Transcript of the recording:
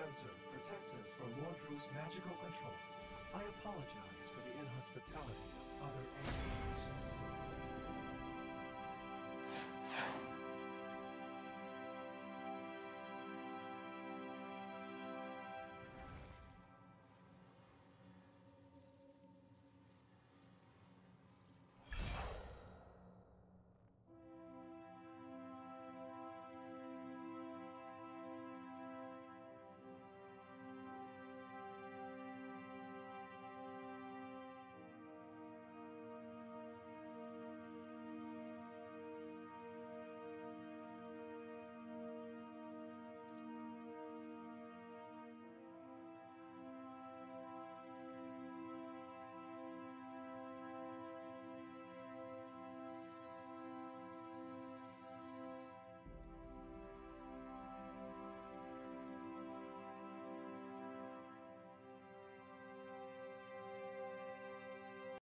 sensor protects us from Mordru's magical control. I apologize for the inhospitality of other aliens.